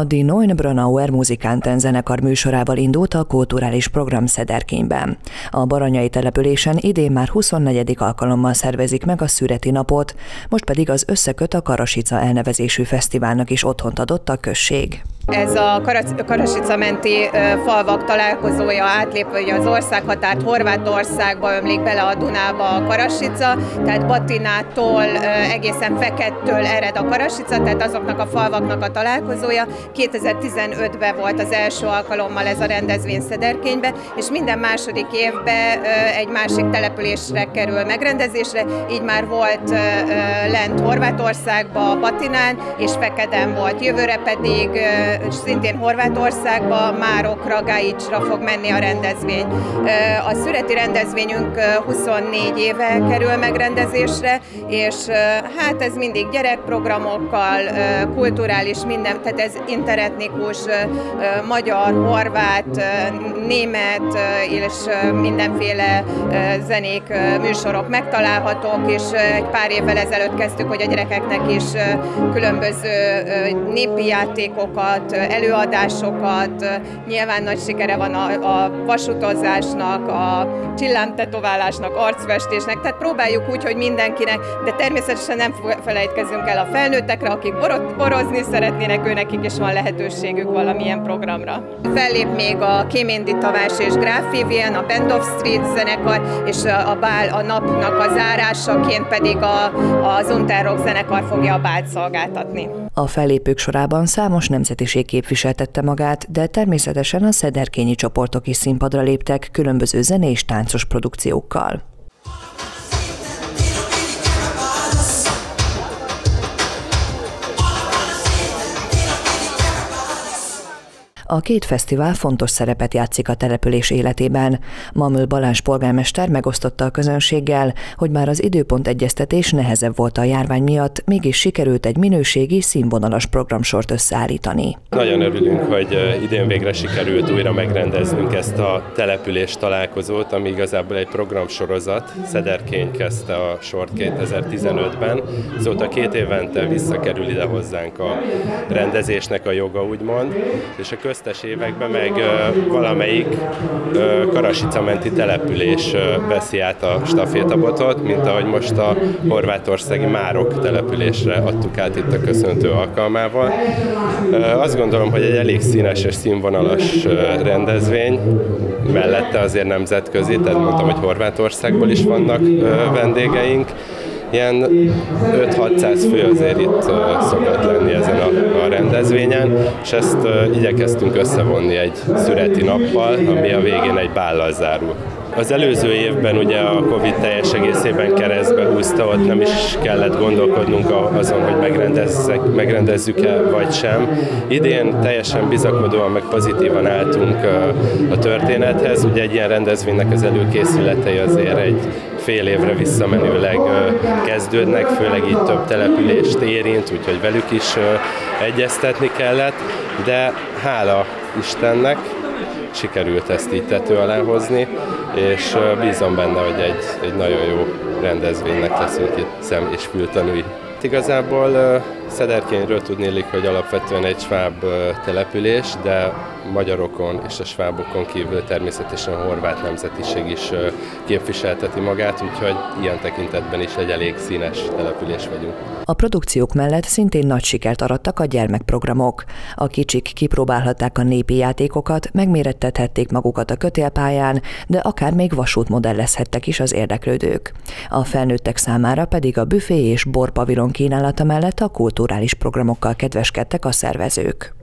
A Die Neuen Brönauer Musikanten zenekar műsorával indult a kulturális program Szederkényben. A baranyai településen idén már 24. alkalommal szervezik meg a Szüreti napot, most pedig az Összeköt a Karasica elnevezésű fesztiválnak is otthont adott a község. Ez a Karasica menti falvak találkozója, átlépve az országhatárt, Horvátországba ömlik bele a Dunába a Karasica, tehát Batinától egészen Fekettől ered a Karasica, tehát azoknak a falvaknak a találkozója. 2015-ben volt az első alkalommal ez a rendezvény Szederkénybe, és minden második évben egy másik településre kerül megrendezésre, így már volt lent Horvátországba, Batinán, és Fekeden volt. Jövőre pedig szintén Horvátországba, Márokra, Gájicsra fog menni a rendezvény. A szüreti rendezvényünk 24 éve kerül megrendezésre, és hát ez mindig gyerekprogramokkal, kulturális minden, tehát ez interetnikus, magyar, horvát, német és mindenféle zenék, műsorok megtalálhatók, és egy pár évvel ezelőtt kezdtük, hogy a gyerekeknek is különböző népi játékokat, előadásokat, nyilván nagy sikere van a vasutazásnak, a csillámtetoválásnak, arcfestésnek, tehát próbáljuk úgy, hogy mindenkinek, de természetesen nem felejtkezünk el a felnőttekre, akik borozni szeretnének, őnekik is van lehetőségük valamilyen programra. Fellép még a Kéméndi Tavás és Gráf Vivien, a Band of Street zenekar, és a bál a napnak a zárásaként pedig az Unterrock zenekar fogja a bált szolgáltatni. A fellépők sorában számos nemzetiség képviseltette magát, de természetesen a szederkényi csoportok is színpadra léptek különböző zenés táncos produkciókkal. A két fesztivál fontos szerepet játszik a település életében. Mamül Balázs polgármester megosztotta a közönséggel, hogy már az időpontegyeztetés nehezebb volt a járvány miatt, mégis sikerült egy minőségi, színvonalas programsort összeállítani. Nagyon örülünk, hogy idén végre sikerült újra megrendeznünk ezt a település találkozót, ami igazából egy programsorozat. Szederkény kezdte a sort 2015-ben, azóta 2 évente visszakerül ide hozzánk a rendezésnek a joga, úgymond, és a köztes években meg valamelyik Karasica menti település veszi át a stafétabotot, mint ahogy most a horvátországi Márok településre adtuk át itt a köszöntő alkalmával. Azt gondolom, hogy egy elég színes és színvonalas rendezvény, mellette azért nemzetközi, tehát mondtam, hogy Horvátországból is vannak vendégeink. Ilyen 5-600 fő azért itt szokott lenni ezen a rendezvényen, és ezt igyekeztünk összevonni egy szüreti nappal, ami a végén egy bállal zárul. Az előző évben ugye a Covid teljes egészében keresztbe húzta, ott nem is kellett gondolkodnunk azon, hogy megrendezzük-e vagy sem. Idén teljesen bizakodóan, meg pozitívan álltunk a történethez. Ugye egy ilyen rendezvénynek az előkészületei azért egy fél évre visszamenőleg kezdődnek, főleg így több települést érint, úgyhogy velük is egyeztetni kellett, de hála Istennek sikerült ezt így tető alá hozni, és bízom benne, hogy egy nagyon jó rendezvénynek leszünk itt szem- és fültanúi. Igazából Szederkényről tudnélik, hogy alapvetően egy sváb település, de magyarokon és a svábokon kívül természetesen a horvát nemzetiség is képviselteti magát, úgyhogy ilyen tekintetben is egy elég színes település vagyunk. A produkciók mellett szintén nagy sikert arattak a gyermekprogramok. A kicsik kipróbálhatták a népi játékokat, megmérettethették magukat a kötélpályán, de akár még vasútmodellezhettek is az érdeklődők. A felnőttek számára pedig a büfé és borpavilon kínálata mellett a kulturális programokkal kedveskedtek a szervezők.